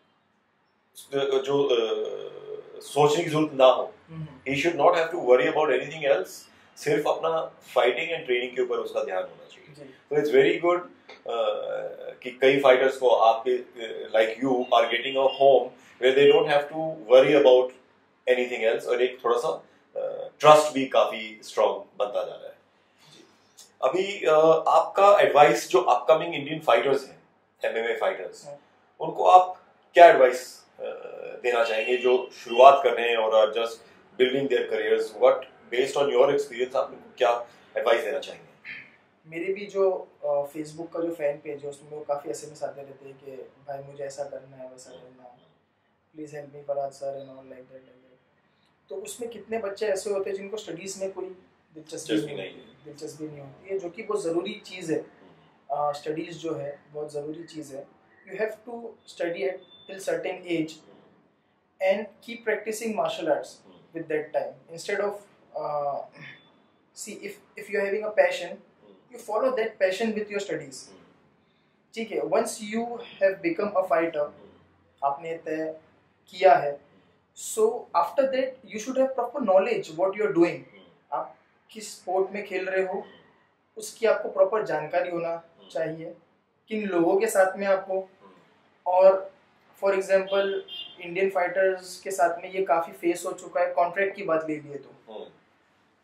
जो सोचने की जरूरत ना हो। He should not have to worry about anything else, सिर्फ अपना फाइटिंग एंड ट्रेनिंग के ऊपर उसका ध्यान होना चाहिए। So it's very good कि कई फाइटर्स को आपके like you are getting a home where they don't have to worry about anything else, और एक थोड़ा सा ट्रस्ट भी काफी स्ट्रॉन्ग बनता जा रहा है। अभी आपका एडवाइस जो अपकमिंग इंडियन फाइटर्स हैं, एमएमए फाइटर्स, उनको आप क्या एडवाइस देना चाहेंगे जो शुरुआत कर रहे हैं और just building their careers? What based on your experience आप उनको क्या एडवाइस देना चाहेंगे? मेरे भी जो फेसबुक का जो फैन पेज है उसमें वो काफ़ी एसएमएस आते रहते हैं कि भाई मुझे ऐसा करना है, वैसा करना है, please help me Farhad sir and all like that. तो उसमें कितने बच्चे ऐसे होते हैं जिनको स्टडीज़ में कोई दिलचस्पी नहीं होती है, जो कि बहुत ज़रूरी चीज़ है। स्टडीज़ जो है बहुत ज़रूरी चीज़ है। You have to study at till certain age and keep practicing martial arts with that time instead of see if you're having a passion, you follow that passion with your studies, ठीक है। once you have become a fighter, आपने तय किया है, so after that you should have proper knowledge what you're doing। आप किस स्पोर्ट में खेल रहे हो उसकी आपको प्रॉपर जानकारी होना चाहिए, किन लोगों के साथ में आपको। और फॉर एग्जाम्पल इंडियन फाइटर्स के साथ में ये काफ़ी फेस हो चुका है, कॉन्ट्रैक्ट की बात ले लिए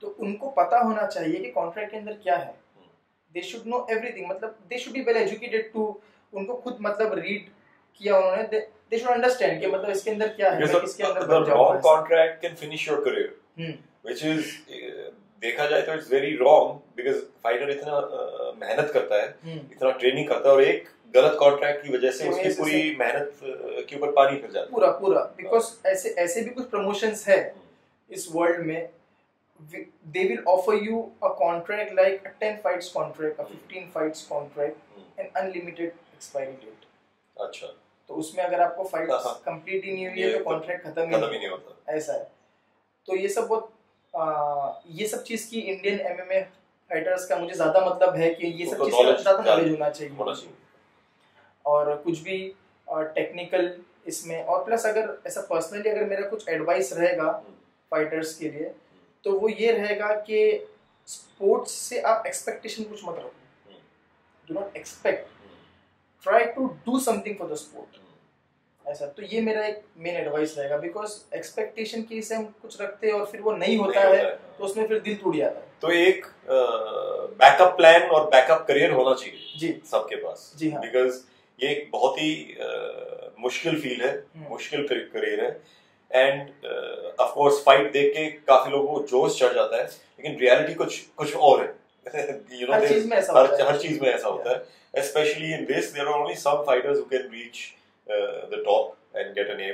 तो उनको पता होना चाहिए कि कॉन्ट्रैक्ट के अंदर क्या है. दे शुड नो एवरीथिंग, मतलब they should be well educated too, उनको खुद मतलब रीड किया उन्होंने, दे शुड अंडरस्टैंड कि मतलब इसके अंदर क्या है, किसके अंदर बन जाऊंगा. Wrong contract can finish your career, which is देखा जाए तो it's very wrong, because fighter इतना मेहनत करता है, इतना ट्रेनिंग करता है, और एक गलत कॉन्ट्रैक्ट की वजह से उसकी पूरी मेहनत के ऊपर पानी फिर जाता है पूरा. बिकॉज ऐसे भी कुछ प्रमोशंस है इस वर्ल्ड में, they will offer you a contract like a 10 fights contract, a 15 fights contract, and unlimited expiry date. अच्छा. तो उसमें अगर आपको फाइट्स कंप्लीट ही नहीं हुई है तो कॉन्ट्रैक्ट खत्म ही नहीं होता, ऐसा है. तो ये सब बहुत ये सब चीज की इंडियन एमएमए फाइटर्स का मुझे ज्यादा मतलब है कि ये सब चीज का ज्यादा नॉलेज होना चाहिए, और कुछ भी टेक्निकल इसमें. और प्लस अगर ऐसा पर्सनली अगर मेरा कुछ एडवाइस रहेगा फाइटर्स के लिए, तो वो ये रहेगा कि स्पोर्ट्स से आप एक्सपेक्टेशन कुछ मत रखो. Do not expect, try to do something for the sport, ऐसा. तो ये मेरा एक मेन एडवाइस रहेगा, बिकॉज एक्सपेक्टेशन की से हम कुछ रखते हैं और फिर वो नहीं होता है तो उसमें फिर दिल टूट जाता है. तो एक बैकअप प्लान और बैकअप करियर होना चाहिए जी सबके पास. जी हाँ. बिकॉज ये एक बहुत ही मुश्किल फील्ड है, मुश्किल करियर है, एंड ऑफ कोर्स फाइट देख के काफी लोगों को जोश चढ़ जाता है, लेकिन रियलिटी कुछ और है. यू नो, हर चीज में ऐसा होता है, specially in this there are only some fighters who can reach the top and get a name.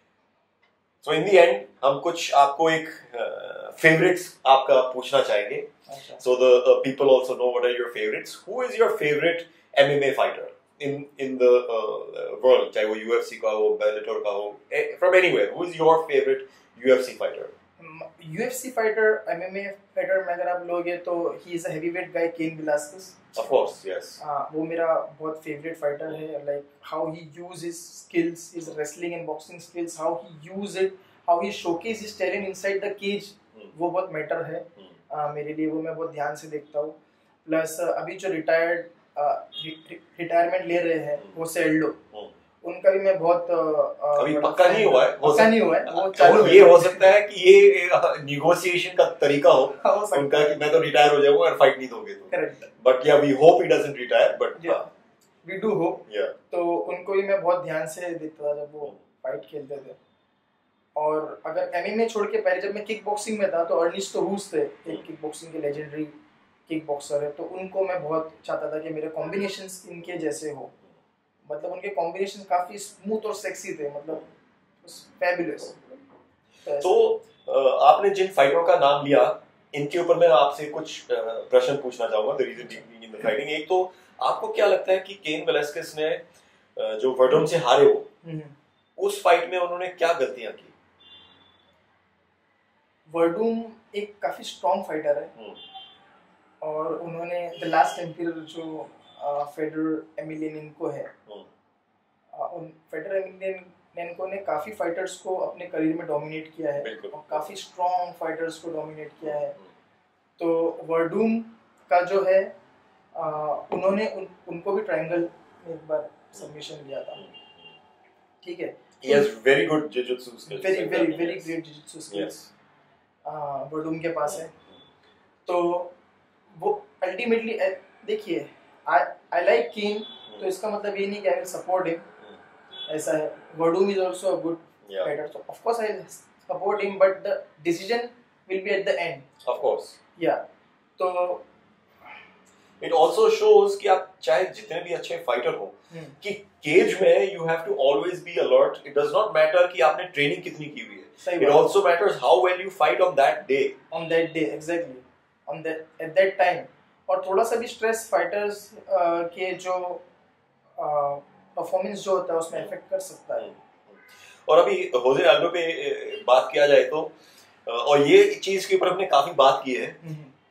So in the end हम कुछ आपको एक फेवरेट्स आपका पूछना चाहेंगे. So the people also know what are your favourites. Who is your favourite MMA fighter in the world, चाहे वो UFC का हो, Bellator का हो, from anywhere, who is your favorite UFC fighter? UFC fighter, MMA fighter में अगर आप लोगे तो he is a heavyweight guy, Cain Velasquez. Of course, yes. वो मेरा बहुत favorite fighter है. Like how he uses his skills, his wrestling and boxing skills, how he use it, how he showcase his talent inside the cage, वो बहुत मैटर है मेरे लिए. वो मैं बहुत ध्यान से देखता हूँ. प्लस अभी जो रिटायरमेंट ले रहे हैं वो सेल्डो, उनका भी मैं बहुत अभी पक्का नहीं हुआ है, वो चालू ये हो सकता है कि ये निगोशिएशन का तरीका हो उनका कि मैं तो रिटायर हो जाऊंगा और फाइट नहीं दोगे तो. Correct. But yeah we hope he doesn't retire, but we do hope. तो उनको भी मैं बहुत ध्यान से देखता था जब वो फाइट खेलते थे. और अगर एमएमए छोड़ के पहले जब मैं किक बॉक्सिंग में था तो अर्निस्ट रूस थे, एक किक बॉक्सिंग के लेजेंडरी किक बॉक्सर है. तो उनको मैं बहुत चाहता था कि मेरे कॉम्बिनेशंस इनके जैसे हो. मतलब उनके कॉम्बिनेशन काफी स्मूथ और सेक्सी थे, मतलब फैबुलस. तो आपने जिन फाइटरों का नाम लिया, इनके ऊपर मैं आपसे कुछ प्रश्न पूछना चाहूंगा. The reason in the fighting, एक तो आपको क्या लगता है कि केन वेलास्केस ने जो वर्डम से हारे हो, उस फाइट में उन्होंने क्या गलतियां की? वर्डूम एक काफी स्ट्रॉन्ग फाइटर है, और उन्होंने द लास्ट एम्पियर जो फेडर एमिलियनेंको है, उन फेडर एमिलियनेंको ने काफी फाइटर्स को अपने करियर में डोमिनेट किया है और काफी स्ट्रॉन्ग फाइटर्स को डोमिनेट किया है. तो वर्डूम का जो है उन्होंने उनको भी ट्रायंगल में एक बार सबमिशन दिया था. ठीक है. He has very good jiu-jitsu skills. very great jiu-jitsu skills. वर्डूम के पास है. तो वो अल्टीमेटली देखिए, आई लाइक केन, तो इसका मतलब ये नहीं कि आई विल सपोर्ट हिम, ऐसा है. Werdum is also a good fighter, so of course I support him, but the decision will be at the end, of course. Yeah तो इट आल्सो शोज कि आप चाहे जितने भी अच्छे फाइटर हो, कि केज में you have to always be alert. It does not matter कि आपने ट्रेनिंग कितनी की हुई है, it also matters how well you fight on that day. Exactly on that at that time. और थोड़ा सा भी स्ट्रेस फाइटर्स के जो परफॉर्मेंस जो होता है उसमें इफेक्ट कर सकता है. और अभी होजे अल्डो पे बात किया जाए तो, और ये चीज के ऊपर हमने काफी बात की है.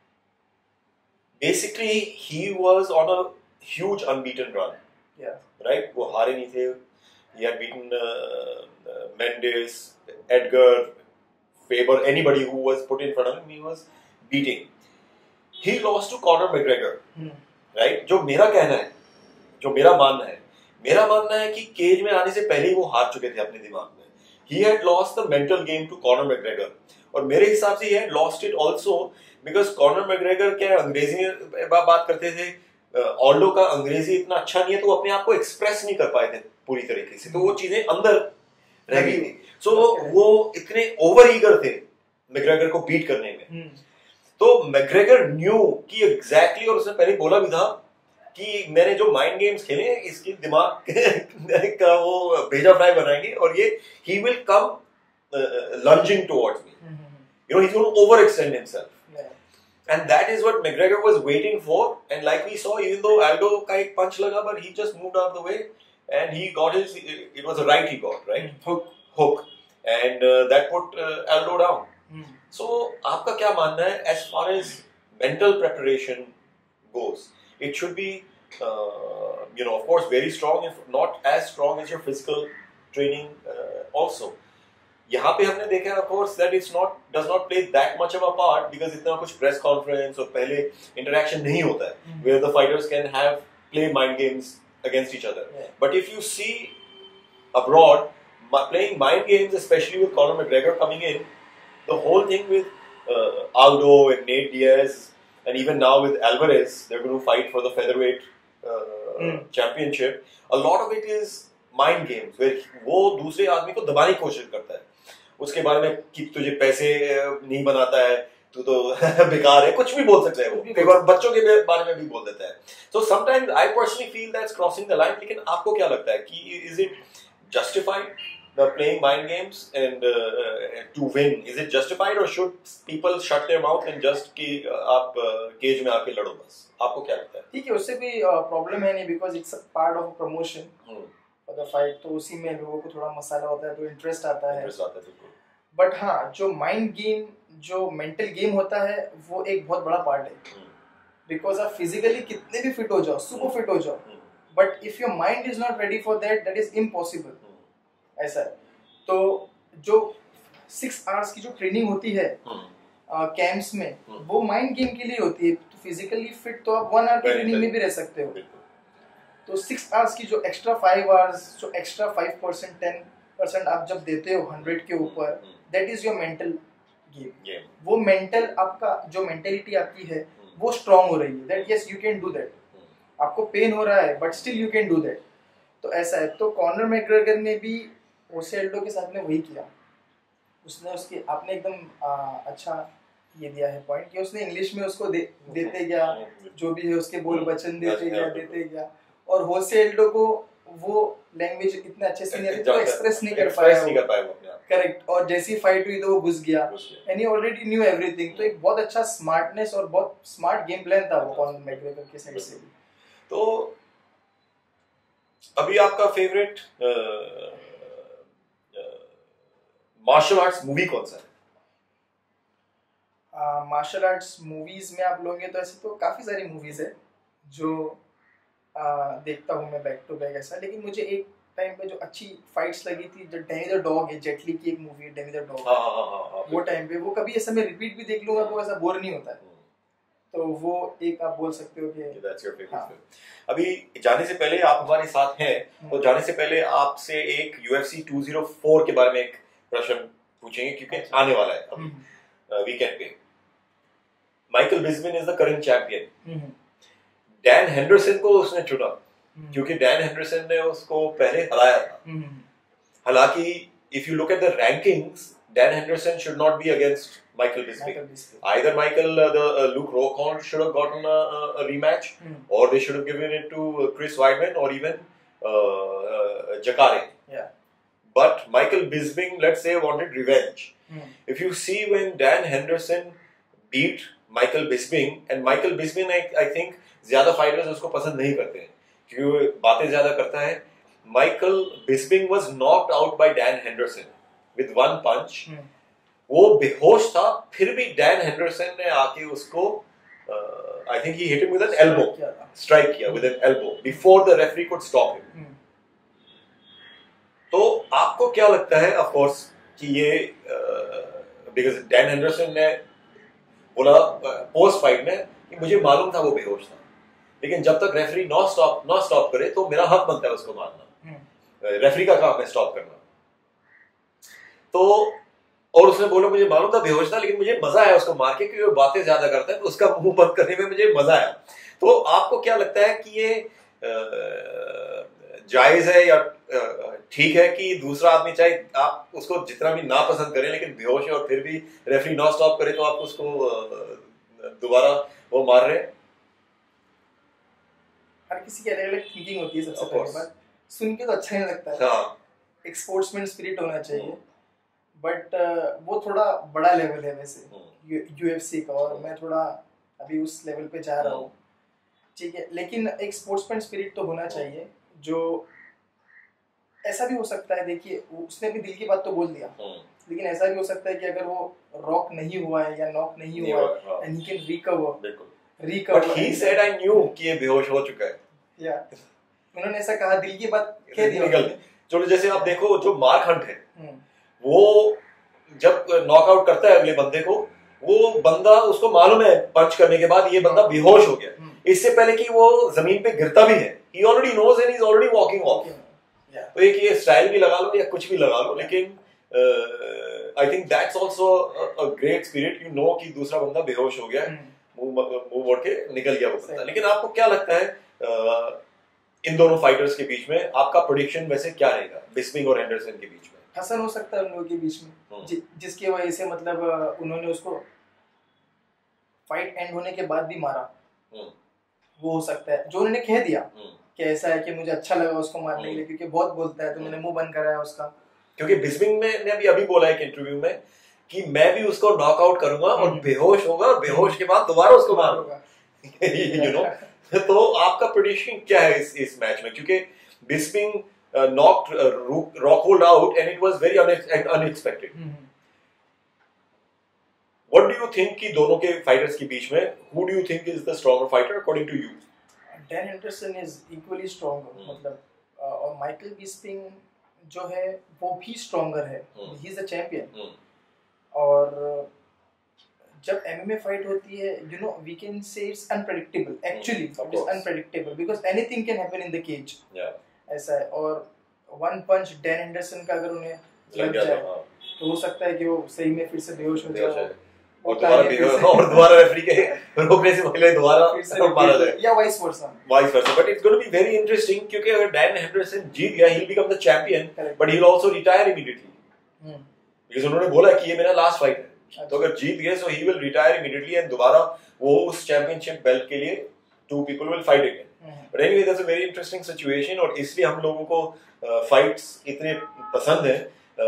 Basically he was on a huge unbeaten run, right. वो हारे नहीं थे. He had beaten Mendes, Edgar, Faber, anybody who was put in front of him, he was beating. He lost to Conor McGregor, right? जो मेरा कहना है, जो मेरा मानना है कि केज में आने से पहले ही वो हार चुके थे अपने दिमाग में. he had lost the mental game to Conor McGregor. और मेरे हिसाब से he had lost it also because Conor McGregor क्या अंग्रेजी में बात करते थे, ऑल्डो का अंग्रेजी इतना अच्छा नहीं है तो वो अपने आप को एक्सप्रेस नहीं कर पाए थे पूरी तरीके से, तो वो चीजें अंदर रह गई थी. सो वो इतने ओवर ईगर थे मैग्रेगर को बीट करने में. तो मैग्रेगर न्यू कि एग्जैक्टली, और उसने पहले बोला भी था कि मैंने जो माइंड गेम्स खेले इसकी दिमाग का वो भेजा फ्राई बनाएंगे और ये he will come lunging towards me, you know, he's going to overextend himself. And that is what McGregor was waiting for. And like we saw, even though Aldo ka ek punch laga, but he just moved out of the way and he got his, it was a right he got, right? Hook. And that put Aldo down. So, aapka kya manna hai as far as mental preparation goes? It should be, you know, of course, very strong, if not as strong as your physical training also. यहाँ पे हमने देखा of course that it's not does not play that much of a part because इतना कुछ press conference और पहले interaction नहीं होता है where the fighters can have play mind games against each other. But if you see abroad playing mind games, especially with Conor McGregor coming in, the whole thing with Aldo and Nate Diaz and even now with Alvarez, they're going to fight for the featherweight championship. A lot of it is mind games where वो दूसरे आदमी को दबाने की कोशिश करता है, उसके बारे में कि तुझे पैसे नहीं बनाता है, तू तो बेकार है, कुछ भी बोल सकता है वो, कई बार बच्चों के बारे में भी बोल देता है. So sometimes I personally feel that's crossing the line. लेकिन आपको क्या लगता है कि is it justified the playing mind games and to win? Is it justified or should people shut their mouth and just कि आप केज में आके लड़ो बस? आपको क्या लगता है? ठीक है, उससे भी प्रॉब्लम है नहीं because it's a part of a promotion for the fight, तो उसी में लोगों को थोड़ा मसाला होता है तो इंटरेस्ट आता है. बट हाँ, जो माइंड गेम, जो मेंटल गेम होता है वो एक बहुत बड़ा पार्ट है. बिकॉज आप फिजिकली कितने भी फिट हो जाओ, सुपर फिट हो जाओ, but if your mind is not ready for that, that is impossible. ऐसा है. तो जो 6 आवर्स की जो ट्रेनिंग होती है कैंप्स में, वो माइंड गेम के लिए होती है. तो फिजिकली फिट तो आप 1 आवर की ट्रेनिंग में भी रह सकते हो. तो 6 आवर्स की जो एक्स्ट्रा 5 आवर्स, जो एक्स्ट्रा 5%, 10% आप जब देते हो 100 के ऊपर, that is your mental game. वो मेंटल, आपका जो मेंटेलिटी आपकी है वो स्ट्रांग हो रही है. That yes you can do that. आपको पेन हो रहा है but still you can do that. तो ऐसा है. तो कॉनर मैकग्रेगर ने भी होसे अल्डो के साथ में वही किया. उसने उसकी, आपने एकदम अच्छा ये दिया है पॉइंट कि उसने इंग्लिश में उसको देते गया, जो भी है उसके बोल वचन देते गया. और होसे अल्डो को वो लैंग्वेज इतने अच्छे से नहीं आती तो एक्सप्रेस नहीं कर पाया वो अपने आप. करेक्ट. और जैसी फाइट हुई तो वो घुस गया and he already knew everything. तो एक बहुत अच्छा स्मार्टनेस और बहुत स्मार्ट गेम प्लान था वो कॉनर मैकग्रेगर के साइड से भी. तो अभी आपका फेवरेट मार्शल आर्ट्स मूवी कौन सा है? मार्शल आर्ट्स मूवीज में आप लोगे तो ऐसे तो काफी सारी मूवीज है जो देखता हूँ मैं बैक टू बैक ऐसा. लेकिन मुझे एक टाइम पे जो अच्छी फाइट्स लगी थी, जो डेनी द डॉग है, जेटली की एक मूवी है डेनी द डॉग, वो टाइम पे वो कभी ऐसा मैं रिपीट भी देख लूंगा तो ऐसा बोर नहीं होता है. तो वो एक आप बोल सकते हो कि that's your favorite film. अभी जाने से पहले आप हमारे साथ हैं, तो जाने से पहले आपसे एक UFC 204 के बारे में एक प्रश्न पूछेंगे क्योंकि आने वाला है अभी वीकेंड पे. Michael Bisping is the current champion. Dan Henderson को उसने चुना क्योंकि डैन हेंडरसन ने उसको पहले हराया था. हालांकि if you look at the rankings, Dan Henderson should not be against Michael Bisping. Either Luke Rockhold should have gotten a rematch, or they should have given it to Chris Weidman or even Jacare. Yeah. But Michael Bisping, let's say, wanted revenge. If you see when Dan Henderson beat Michael Bisping, and Michael Bisping, I think ज़्यादा fighters उसको पसंद नहीं करते हैं क्योंकि बातें ज़्यादा करता है. Michael Bisping was knocked out by Dan Henderson with one punch. वो बेहोश था, फिर भी डैन हेंडरसन ने आके उसको I think he hit him with an elbow, strike किया with an elbow before the referee could stop him. तो आपको क्या लगता है ऑफ कोर्स कि ये बिकॉज़ डैन हेंडरसन ने बोला पोस्ट फाइट में कि मुझे मालूम था वो बेहोश था, लेकिन जब तक रेफरी नॉट स्टॉप करे तो मेरा हक बनता है उसको मारना. रेफरी का काम है स्टॉप करना. तो और उसने बोला मुझे मालूम था बेहोश था, लेकिन मुझे मजा आया उसको मार के, क्योंकि वो बातें ज्यादा करता है, तो उसका मुंह बंद करने में मुझे मजा आया। तो आपको क्या लगता है कि ये जायज है या ठीक है कि दूसरा आदमी चाहे आप उसको जितना भी नापसंद करें लेकिन बेहोश है और फिर भी रेफरी नॉट स्टॉप करे तो आप उसको दोबारा वो मार रहे हैं? हर किसी की अलग अलग थिंकिंग होती है। सबसे पहली बात, सुन के तो अच्छा नहीं लगता है। हाँ। एक स्पोर्ट्समैन स्पिरिट होना चाहिए, बट वो थोड़ा बड़ा लेवल है वैसे यूएफसी का, और मैं थोड़ा अभी उस लेवल पे जा रहा हूँ, ठीक है। लेकिन एक स्पोर्ट्समैन स्पिरिट तो होना चाहिए। जो ऐसा भी हो सकता है, देखिए उसने भी दिल की बात तो बोल दिया, लेकिन ऐसा भी हो सकता है कि अगर वो रॉक नहीं हुआ है या नॉक नहीं हुआ है, and he can recover. But he said I knew कि ये बेहोश हो चुका है। या उन्होंने ऐसा कहा, दिल की बात कह दी। चलो जैसे आप देखो जो मार्क हंट है, वो जब नॉकआउट करता है अगले बंदे को, वो बंदा उसको मालूम है पंच करने के बाद ये बंदा बेहोश हो गया, इससे पहले कि वो जमीन पे गिरता भी है, he already knows and he's already walking off। तो एक ये स्टाइल भी लगा लो या कुछ भी लगा लो, लेकिन I think that's also a great spirit, you know कि दूसरा बंदा बेहोश हो गया, मुंह मोड़ के निकल गया वो बंदा। लेकिन आपको क्या लगता है इन दोनों फाइटर्स के बीच में आपका प्रेडिक्शन वैसे क्या रहेगा, बिस्मिंग और एंडरसन के बीच में? हसन हो सकता है उन लोगों के बीच में, जिसकी वजह से मतलब उन्होंने उसको फाइट एंड होने के बाद भी मारा, वो हो सकता है। जो उन्होंने कह दिया कि ऐसा है कि मुझे अच्छा लगा उसको मारने के लिए, क्योंकि बहुत बोलता है, तो मैंने मुंह बंद कराया उसका। क्योंकि बिस्मिंग ने अभी बोला एक इंटरव्यू में कि मैं भी उसको नॉकआउट करूंगा और बेहोश होगा और बेहोश के बाद दोबारा उसको मारूंगा। यू नो, तो आपका प्रेडिक्शन क्या है इस मैच में? क्योंकि बिस्मिंग knocked Rockhold out and it was very unexpected. What do you think कि दोनों के फाइटर्स के बीच में who do you think is the stronger fighter according to you? Dan Henderson is equally strong, मतलब और माइकल बिस्पिंग जो है वो भी स्ट्रॉन्गर है, he is a champion। और जब MMA फाइट होती है, you know, we can say it's unpredictable. Actually, it is unpredictable because anything can happen in the cage. Yeah. ऐसा है। और वन पंच डैन एंडरसन का अगर उन्हें लग जाए तो हो सकता है कि वो सही में फिर से बेहोश हो जाए और दोबारा रेफरी के रोकने से पहले दोबारा मारा जाए, या vice versa. But it's going to be very interesting, क्योंकि अगर डैन एंडरसन जीत गया, he will become the champion, but he will also retire immediately, because उन्होंने बोला कि ये मेरा लास्ट फाइट है। तो अगर जीत गए so he will retire immediately and दोबारा वो उस चैंपियनशिप बेल्ट के लिए two people will fight again. But anyway, that's a very interesting situation, और इसलिए हम लोगों को फाइट्स इतने पसंद है,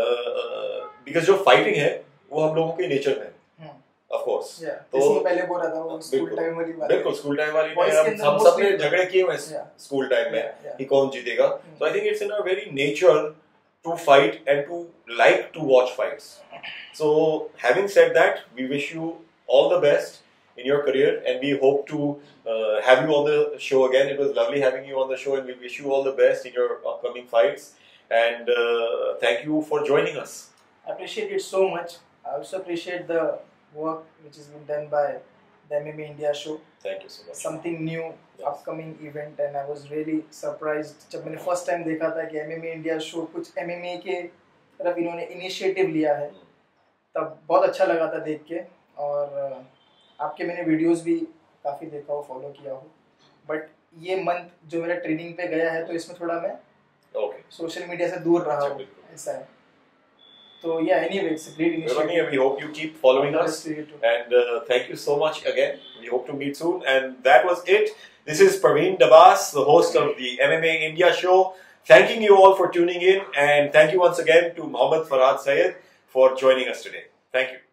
बिकॉज़ जो फाइटिंग है वो हम लोगों के नेचर में है, ऑफ कोर्स। तो पहले बोल रहा था वो स्कूल टाइम वाली बात, बिल्कुल स्कूल टाइम वाली में हम सब ने झगड़े किए हुए स्कूल टाइम में कि कौन जीतेगा। So I think it's in our very nature to fight and to like to watch fights. So having said that, we wish you all the best in your career, and we hope to have you on the show again. It was lovely having you on the show, and we wish you all the best in your upcoming fights, and thank you for joining us. I appreciate it so much. I also appreciate the work which has been done by the MMA India show. Thank you so much. Something new, upcoming event, and I was really surprised जब मैंने first time देखा था कि MMA India show कुछ MMA के तरफ इन्होंने initiative लिया है, तब बहुत अच्छा लगा था देख के। और आपके मैंने वीडियोस भी काफ़ी देखा हो, फॉलो किया हो, बट ये मंथ जो मेरा ट्रेनिंग पे गया है तो इसमें थोड़ा मैं सोशल मीडिया से दूर रहा हूँ, ऐसा है। तो yeah, anyway, it's a great initiative. We hope you keep following us, and thank you so much again. We hope to meet soon, and that was it. This is Praveen Dabas, the host of the MMA India show, thanking you all for tuning in, and thank you once again to Mohammad Farhad Syed for joining us today. Thank you.